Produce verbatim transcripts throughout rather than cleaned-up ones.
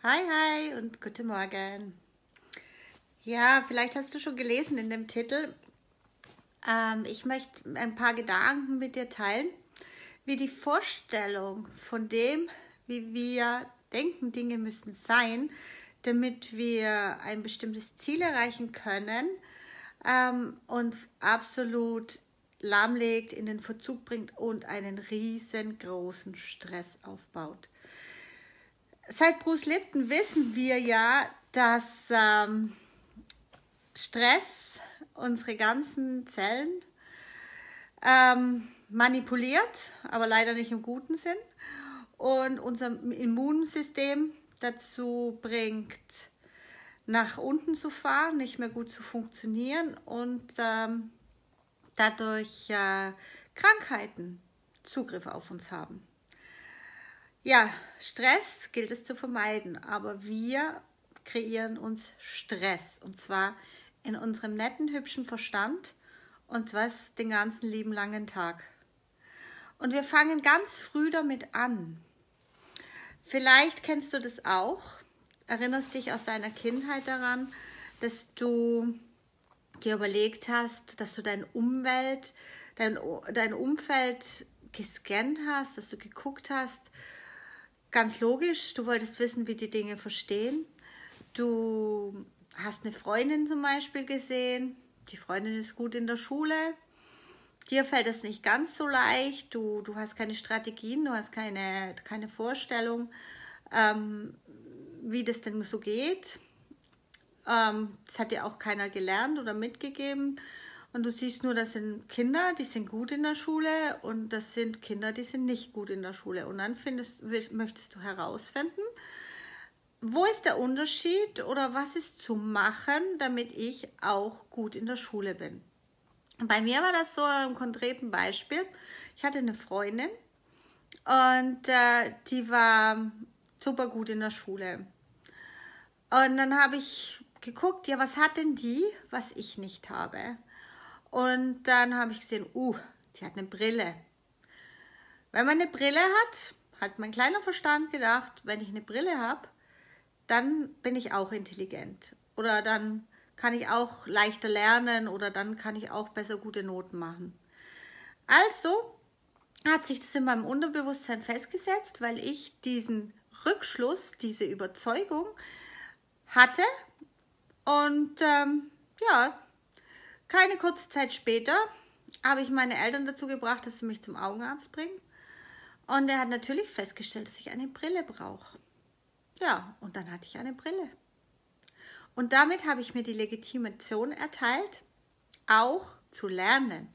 Hi, hi und guten Morgen. Ja, vielleicht hast du schon gelesen in dem Titel. Ähm, ich möchte ein paar Gedanken mit dir teilen, wie die Vorstellung von dem, wie wir denken, Dinge müssen sein, damit wir ein bestimmtes Ziel erreichen können, ähm, uns absolut lahmlegt, in den Verzug bringt und einen riesengroßen Stress aufbaut. Seit Bruce Lipton wissen wir ja, dass ähm, Stress unsere ganzen Zellen ähm, manipuliert, aber leider nicht im guten Sinn, und unser Immunsystem dazu bringt, nach unten zu fahren, nicht mehr gut zu funktionieren und ähm, dadurch äh, Krankheiten Zugriff auf uns haben. Ja, Stress gilt es zu vermeiden, aber wir kreieren uns Stress, und zwar in unserem netten, hübschen Verstand, und zwar den ganzen lieben langen Tag. Und wir fangen ganz früh damit an. Vielleicht kennst du das auch, erinnerst dich aus deiner Kindheit daran, dass du dir überlegt hast, dass du dein Umwelt, dein, dein Umfeld gescannt hast, dass du geguckt hast. Ganz logisch, du wolltest wissen, wie die Dinge verstehen. Du hast eine Freundin zum Beispiel gesehen, die Freundin ist gut in der Schule, dir fällt es nicht ganz so leicht, du, du hast keine Strategien, du hast keine, keine Vorstellung, ähm, wie das denn so geht. Ähm, das hat dir auch keiner gelernt oder mitgegeben. Und du siehst nur, das sind Kinder, die sind gut in der Schule, und das sind Kinder, die sind nicht gut in der Schule. Und dann findest, möchtest du herausfinden, wo ist der Unterschied oder was ist zu machen, damit ich auch gut in der Schule bin. Bei mir war das so ein konkreten Beispiel. Ich hatte eine Freundin und äh, die war super gut in der Schule. Und dann habe ich geguckt, ja, was hat denn die, was ich nicht habe? Und dann habe ich gesehen, uh, die hat eine Brille. Wenn man eine Brille hat, hat mein kleiner Verstand gedacht, wenn ich eine Brille habe, dann bin ich auch intelligent. Oder dann kann ich auch leichter lernen oder dann kann ich auch besser gute Noten machen. Also hat sich das in meinem Unterbewusstsein festgesetzt, weil ich diesen Rückschluss, diese Überzeugung hatte. Und ähm, ja, keine kurze Zeit später habe ich meine Eltern dazu gebracht, dass sie mich zum Augenarzt bringen. Und er hat natürlich festgestellt, dass ich eine Brille brauche. Ja, und dann hatte ich eine Brille. Und damit habe ich mir die Legitimation erteilt, auch zu lernen.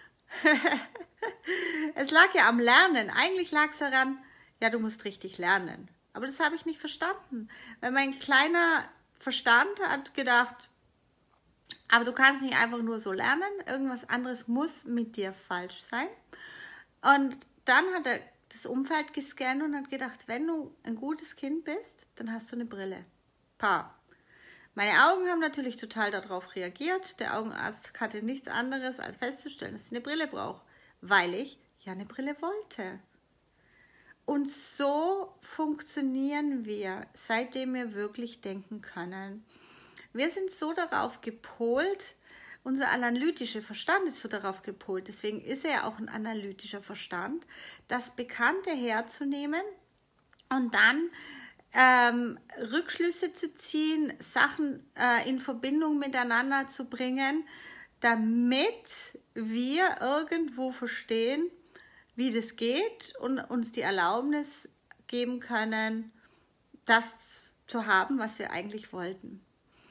Es lag ja am Lernen. Eigentlich lag es daran, ja, du musst richtig lernen. Aber das habe ich nicht verstanden. Weil mein kleiner Verstand hat gedacht, aber du kannst nicht einfach nur so lernen, irgendwas anderes muss mit dir falsch sein. Und dann hat er das Umfeld gescannt und hat gedacht, wenn du ein gutes Kind bist, dann hast du eine Brille. Pa. Meine Augen haben natürlich total darauf reagiert. Der Augenarzt hatte nichts anderes, als festzustellen, dass ich eine Brille brauche, weil ich ja eine Brille wollte. Und so funktionieren wir, seitdem wir wirklich denken können. Wir sind so darauf gepolt, unser analytischer Verstand ist so darauf gepolt, deswegen ist er ja auch ein analytischer Verstand, das Bekannte herzunehmen und dann ähm, Rückschlüsse zu ziehen, Sachen äh, in Verbindung miteinander zu bringen, damit wir irgendwo verstehen, wie das geht und uns die Erlaubnis geben können, das zu haben, was wir eigentlich wollten.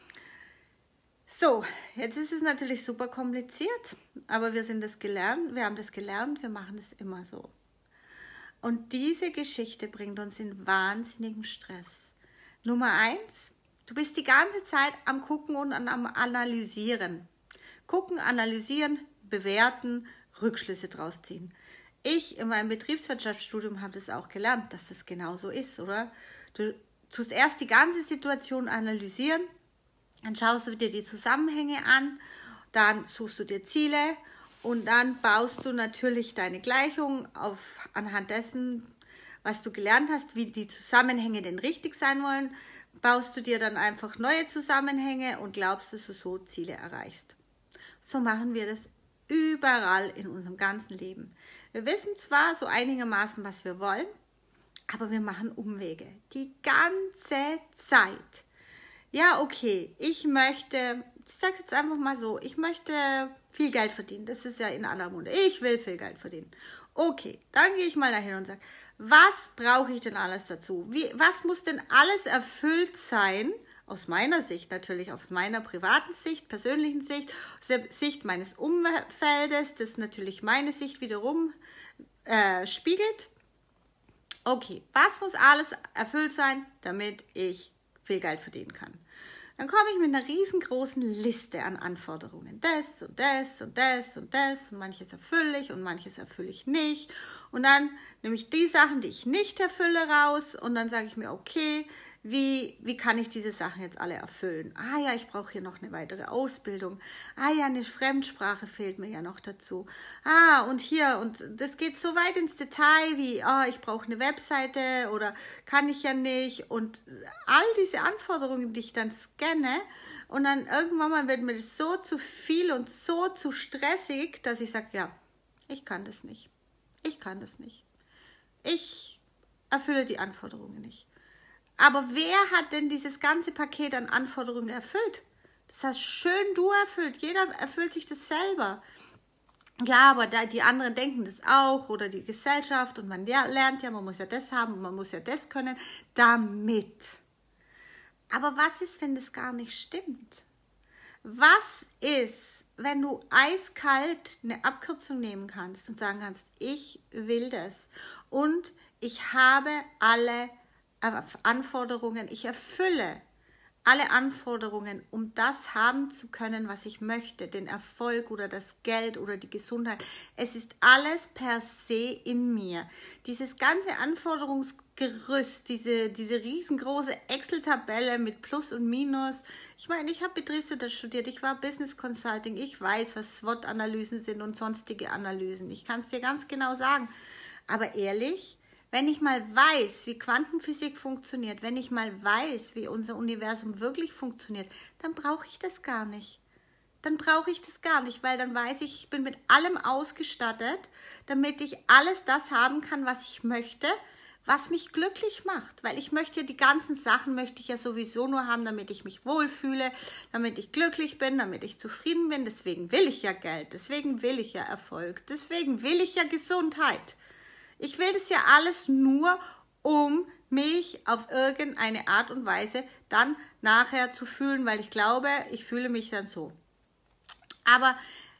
So, jetzt ist es natürlich super kompliziert, aber wir sind das gelernt, wir haben das gelernt, wir machen es immer so. Und diese Geschichte bringt uns in wahnsinnigen Stress. Nummer eins, du bist die ganze Zeit am Gucken und am Analysieren. Gucken, analysieren, bewerten, Rückschlüsse draus ziehen. Ich in meinem Betriebswirtschaftsstudium habe das auch gelernt, dass das genau so ist, oder? Du tust erst die ganze Situation analysieren, dann schaust du dir die Zusammenhänge an, dann suchst du dir Ziele und dann baust du natürlich deine Gleichung auf, anhand dessen, was du gelernt hast, wie die Zusammenhänge denn richtig sein wollen, baust du dir dann einfach neue Zusammenhänge und glaubst, dass du so Ziele erreichst. So machen wir das überall in unserem ganzen Leben. Wir wissen zwar so einigermaßen, was wir wollen, aber wir machen Umwege die ganze Zeit. Ja, okay, ich möchte, ich sage jetzt einfach mal so, ich möchte viel Geld verdienen. Das ist ja in aller Munde. Ich will viel Geld verdienen. Okay, dann gehe ich mal dahin und sage, was brauche ich denn alles dazu? Wie, was muss denn alles erfüllt sein? Aus meiner Sicht natürlich, aus meiner privaten Sicht, persönlichen Sicht, aus der Sicht meines Umfeldes, das natürlich meine Sicht wiederum äh, spiegelt. Okay, was muss alles erfüllt sein, damit ich viel Geld verdienen kann? Dann komme ich mit einer riesengroßen Liste an Anforderungen. Das und das und das und das und manches erfülle ich und manches erfülle ich nicht. Und dann nehme ich die Sachen, die ich nicht erfülle, raus und dann sage ich mir, okay, wie, wie kann ich diese Sachen jetzt alle erfüllen? Ah ja, ich brauche hier noch eine weitere Ausbildung. Ah ja, eine Fremdsprache fehlt mir ja noch dazu. Ah, und hier, und das geht so weit ins Detail wie, ah, ich brauche eine Webseite oder kann ich ja nicht. Und all diese Anforderungen, die ich dann scanne und dann irgendwann mal wird mir das so zu viel und so zu stressig, dass ich sage, ja, ich kann das nicht. Ich kann das nicht. Ich erfülle die Anforderungen nicht. Aber wer hat denn dieses ganze Paket an Anforderungen erfüllt? Das hast schön du erfüllt. Jeder erfüllt sich das selber. Ja, aber da, die anderen denken das auch oder die Gesellschaft und man lernt ja, man muss ja das haben und man muss ja das können, damit. Aber was ist, wenn das gar nicht stimmt? Was ist, wenn du eiskalt eine Abkürzung nehmen kannst und sagen kannst, ich will das und ich habe alle Anforderungen, ich erfülle alle Anforderungen, um das haben zu können, was ich möchte, den Erfolg oder das Geld oder die Gesundheit. Es ist alles per se in mir. Dieses ganze Anforderungsgerüst, diese, diese riesengroße Excel-Tabelle mit Plus und Minus. Ich meine, ich habe Betriebswirtschaft studiert, ich war Business Consulting, ich weiß, was SWOT-Analysen sind und sonstige Analysen. Ich kann es dir ganz genau sagen. Aber ehrlich, wenn ich mal weiß, wie Quantenphysik funktioniert, wenn ich mal weiß, wie unser Universum wirklich funktioniert, dann brauche ich das gar nicht. Dann brauche ich das gar nicht, weil dann weiß ich, ich bin mit allem ausgestattet, damit ich alles das haben kann, was ich möchte, was mich glücklich macht. Weil ich möchte, die ganzen Sachen möchte ich ja sowieso nur haben, damit ich mich wohlfühle, damit ich glücklich bin, damit ich zufrieden bin. Deswegen will ich ja Geld, deswegen will ich ja Erfolg, deswegen will ich ja Gesundheit. Ich will das ja alles nur, um mich auf irgendeine Art und Weise dann nachher zu fühlen, weil ich glaube, ich fühle mich dann so. Aber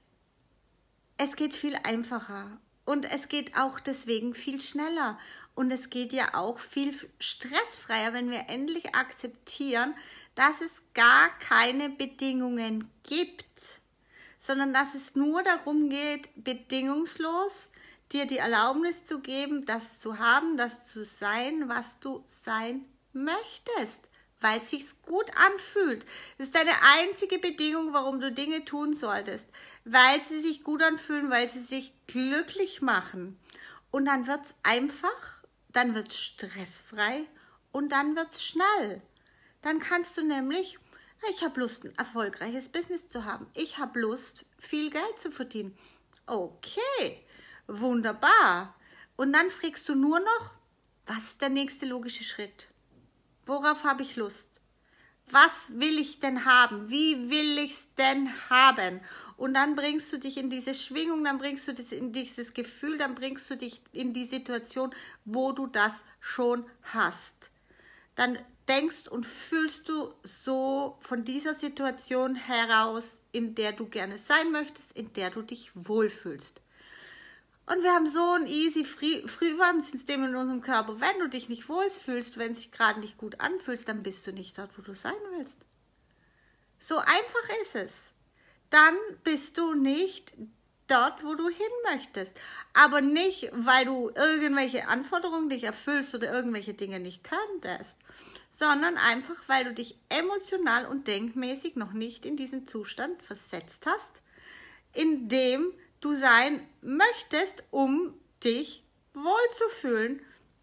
es geht viel einfacher und es geht auch deswegen viel schneller und es geht ja auch viel stressfreier, wenn wir endlich akzeptieren, dass es gar keine Bedingungen gibt, sondern dass es nur darum geht, bedingungslos dir die Erlaubnis zu geben, das zu haben, das zu sein, was du sein möchtest, weil es sich gut anfühlt. Das ist deine einzige Bedingung, warum du Dinge tun solltest, weil sie sich gut anfühlen, weil sie sich glücklich machen. Und dann wird es einfach, dann wird es stressfrei und dann wird es schnell. Dann kannst du nämlich, ich habe Lust, ein erfolgreiches Business zu haben. Ich habe Lust, viel Geld zu verdienen. Okay. Wunderbar. Und dann fragst du nur noch, was ist der nächste logische Schritt? Worauf habe ich Lust? Was will ich denn haben? Wie will ich es denn haben? Und dann bringst du dich in diese Schwingung, dann bringst du dich in dieses Gefühl, dann bringst du dich in die Situation, wo du das schon hast. Dann denkst und fühlst du so von dieser Situation heraus, in der du gerne sein möchtest, in der du dich wohlfühlst. Und wir haben so ein easy Frühwarnsystem in unserem Körper. Wenn du dich nicht wohlfühlst, wenn es sich gerade nicht gut anfühlt, dann bist du nicht dort, wo du sein willst. So einfach ist es. Dann bist du nicht dort, wo du hin möchtest. Aber nicht, weil du irgendwelche Anforderungen dich erfüllst oder irgendwelche Dinge nicht könntest, sondern einfach, weil du dich emotional und denkmäßig noch nicht in diesen Zustand versetzt hast, in dem du sein möchtest, um dich wohlzufühlen.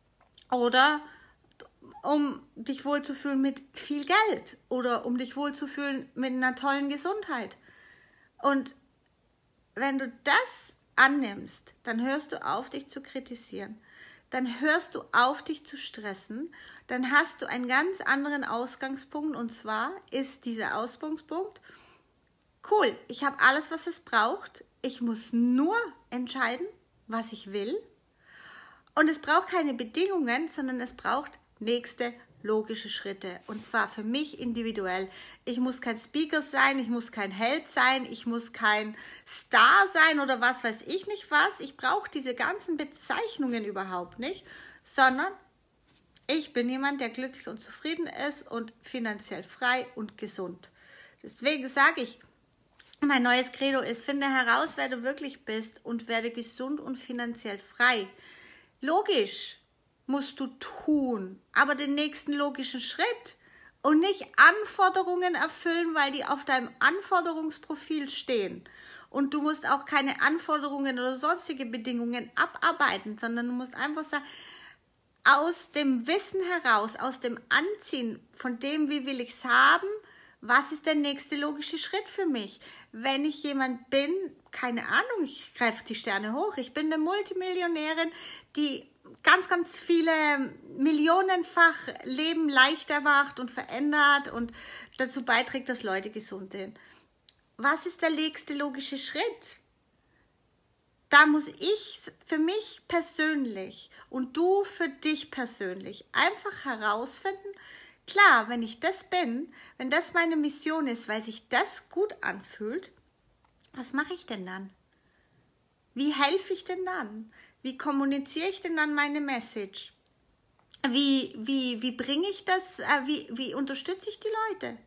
oder um dich wohlzufühlen mit viel Geld oder um dich wohlzufühlen mit einer tollen Gesundheit. Und wenn du das annimmst, dann hörst du auf, dich zu kritisieren. Dann hörst du auf, dich zu stressen. Dann hast du einen ganz anderen Ausgangspunkt. Und zwar ist dieser Ausgangspunkt, cool, ich habe alles, was es braucht. Ich muss nur entscheiden, was ich will. Und es braucht keine Bedingungen, sondern es braucht nächste logische Schritte. Und zwar für mich individuell. Ich muss kein Speaker sein, ich muss kein Held sein, ich muss kein Star sein oder was weiß ich nicht was. Ich brauche diese ganzen Bezeichnungen überhaupt nicht, sondern ich bin jemand, der glücklich und zufrieden ist und finanziell frei und gesund. Deswegen sage ich, mein neues Credo ist, finde heraus, wer du wirklich bist und werde gesund und finanziell frei. Logisch musst du tun, aber den nächsten logischen Schritt und nicht Anforderungen erfüllen, weil die auf deinem Anforderungsprofil stehen. Und du musst auch keine Anforderungen oder sonstige Bedingungen abarbeiten, sondern du musst einfach sagen, aus dem Wissen heraus, aus dem Anziehen von dem, wie will ich es haben, was ist der nächste logische Schritt für mich? Wenn ich jemand bin, keine Ahnung, ich greife die Sterne hoch, ich bin eine Multimillionärin, die ganz, ganz viele millionenfach Leben leichter macht und verändert und dazu beiträgt, dass Leute gesund sind. Was ist der nächste logische Schritt? Da muss ich für mich persönlich und du für dich persönlich einfach herausfinden, klar, wenn ich das bin, wenn das meine Mission ist, weil sich das gut anfühlt, was mache ich denn dann? Wie helfe ich denn dann? Wie kommuniziere ich denn dann meine Message? Wie, wie, wie bringe ich das, äh, wie, wie unterstütze ich die Leute?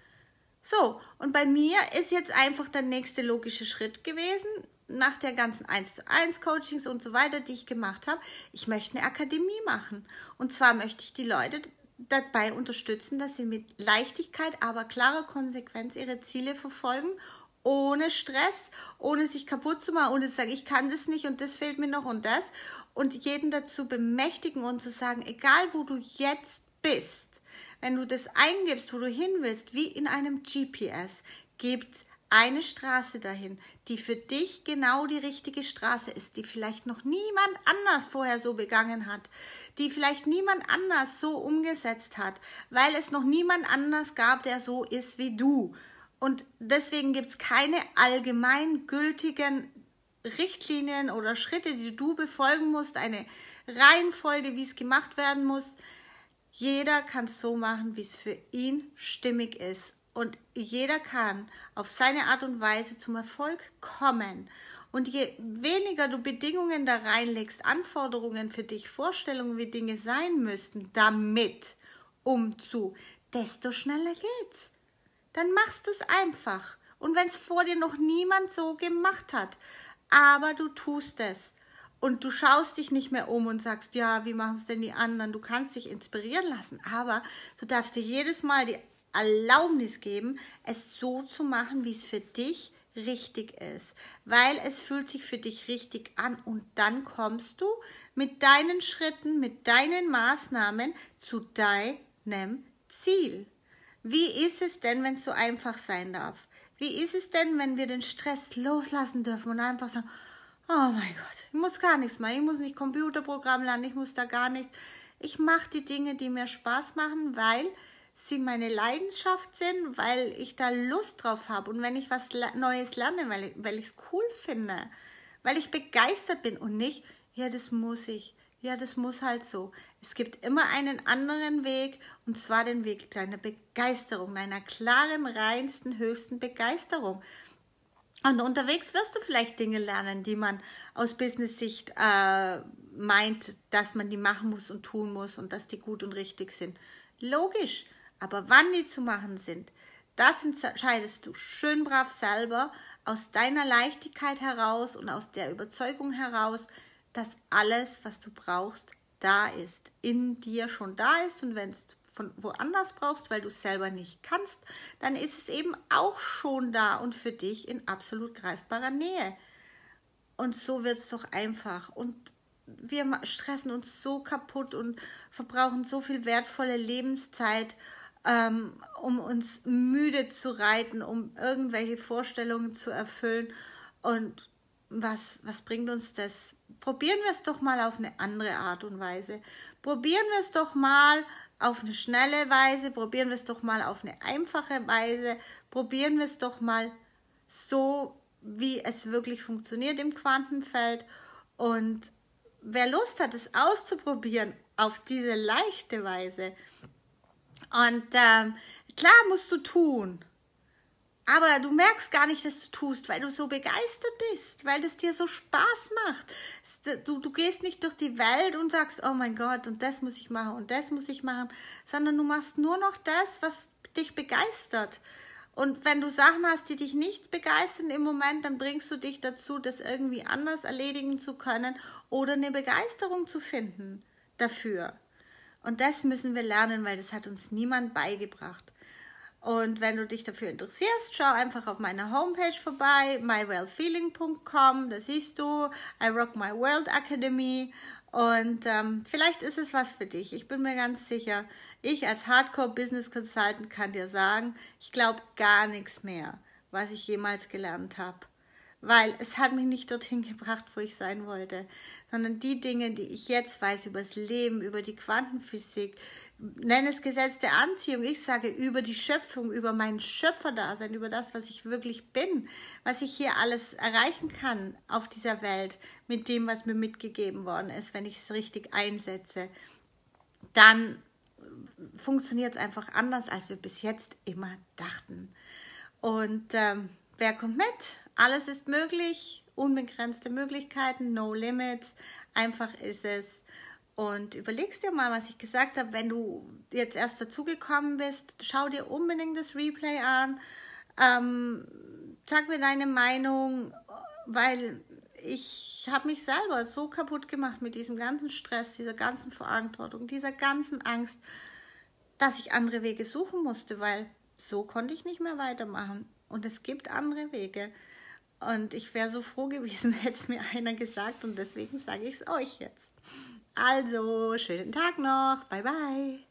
So, und bei mir ist jetzt einfach der nächste logische Schritt gewesen, nach der ganzen eins zu eins Coachings und so weiter, die ich gemacht habe, ich möchte eine Akademie machen. Und zwar möchte ich die Leute dabei unterstützen, dass sie mit Leichtigkeit, aber klarer Konsequenz ihre Ziele verfolgen, ohne Stress, ohne sich kaputt zu machen, ohne zu sagen, ich kann das nicht und das fehlt mir noch und das. Und jeden dazu bemächtigen und zu sagen, egal wo du jetzt bist, wenn du das eingibst, wo du hin willst, wie in einem G P S, gibt es eine Straße dahin, die für dich genau die richtige Straße ist, die vielleicht noch niemand anders vorher so begangen hat, die vielleicht niemand anders so umgesetzt hat, weil es noch niemand anders gab, der so ist wie du. Und deswegen gibt es keine allgemeingültigen Richtlinien oder Schritte, die du befolgen musst, eine Reihenfolge, wie es gemacht werden muss. Jeder kann es so machen, wie es für ihn stimmig ist. Und jeder kann auf seine Art und Weise zum Erfolg kommen. Und je weniger du Bedingungen da reinlegst, Anforderungen für dich, Vorstellungen, wie Dinge sein müssten, damit umzu, desto schneller geht's. Dann machst du es einfach. Und wenn es vor dir noch niemand so gemacht hat, aber du tust es und du schaust dich nicht mehr um und sagst, ja, wie machen es denn die anderen? Du kannst dich inspirieren lassen, aber du darfst dir jedes Mal die Erlaubnis geben, es so zu machen, wie es für dich richtig ist, weil es fühlt sich für dich richtig an und dann kommst du mit deinen Schritten, mit deinen Maßnahmen zu deinem Ziel. Wie ist es denn, wenn es so einfach sein darf? Wie ist es denn, wenn wir den Stress loslassen dürfen und einfach sagen, oh mein Gott, ich muss gar nichts mehr, ich muss nicht Computerprogramm lernen, ich muss da gar nichts. Ich mache die Dinge, die mir Spaß machen, weil sie meine Leidenschaft sind, weil ich da Lust drauf habe und wenn ich was Neues lerne, weil ich, weil ich es cool finde, weil ich begeistert bin und nicht, ja, das muss ich, ja, das muss halt so. Es gibt immer einen anderen Weg und zwar den Weg deiner Begeisterung, deiner klaren, reinsten, höchsten Begeisterung. Und unterwegs wirst du vielleicht Dinge lernen, die man aus Business-Sicht äh, meint, dass man die machen muss und tun muss und dass die gut und richtig sind. Logisch. Aber wann die zu machen sind, das entscheidest du schön brav selber aus deiner Leichtigkeit heraus und aus der Überzeugung heraus, dass alles, was du brauchst, da ist, in dir schon da ist. Und wenn es von woanders brauchst, weil du es selber nicht kannst, dann ist es eben auch schon da und für dich in absolut greifbarer Nähe. Und so wird es doch einfach. Und wir stressen uns so kaputt und verbrauchen so viel wertvolle Lebenszeit, ähm, um uns müde zu reiten, um irgendwelche Vorstellungen zu erfüllen. Und was, was bringt uns das? Probieren wir es doch mal auf eine andere Art und Weise. Probieren wir es doch mal auf eine schnelle Weise. Probieren wir es doch mal auf eine einfache Weise. Probieren wir es doch mal so, wie es wirklich funktioniert im Quantenfeld. Und wer Lust hat, es auszuprobieren auf diese leichte Weise, und ähm, klar musst du tun, aber du merkst gar nicht, dass du tust, weil du so begeistert bist, weil das dir so Spaß macht. Du, du gehst nicht durch die Welt und sagst, oh mein Gott, und das muss ich machen und das muss ich machen, sondern du machst nur noch das, was dich begeistert. Und wenn du Sachen hast, die dich nicht begeistern im Moment, dann bringst du dich dazu, das irgendwie anders erledigen zu können oder eine Begeisterung zu finden dafür. Und das müssen wir lernen, weil das hat uns niemand beigebracht. Und wenn du dich dafür interessierst, schau einfach auf meiner Homepage vorbei, my well feeling punkt com, da siehst du I Rock My World Academy. Und ähm, vielleicht ist es was für dich. Ich bin mir ganz sicher, ich als Hardcore Business Consultant kann dir sagen, ich glaube gar nichts mehr, was ich jemals gelernt habe. Weil es hat mich nicht dorthin gebracht, wo ich sein wollte, sondern die Dinge, die ich jetzt weiß über das Leben, über die Quantenphysik, nenne es Gesetz der Anziehung, ich sage über die Schöpfung, über mein Schöpferdasein, über das, was ich wirklich bin, was ich hier alles erreichen kann auf dieser Welt mit dem, was mir mitgegeben worden ist, wenn ich es richtig einsetze, dann funktioniert es einfach anders, als wir bis jetzt immer dachten. Und ähm, wer kommt mit? Alles ist möglich, unbegrenzte Möglichkeiten, no limits, einfach ist es. Und überlegst dir mal, was ich gesagt habe, wenn du jetzt erst dazugekommen bist, schau dir unbedingt das Replay an, ähm, sag mir deine Meinung, weil ich habe mich selber so kaputt gemacht mit diesem ganzen Stress, dieser ganzen Verantwortung, dieser ganzen Angst, dass ich andere Wege suchen musste, weil so konnte ich nicht mehr weitermachen. Und es gibt andere Wege. Und ich wäre so froh gewesen, hätte es mir einer gesagt, und deswegen sage ich es euch jetzt. Also, schönen Tag noch. Bye, bye.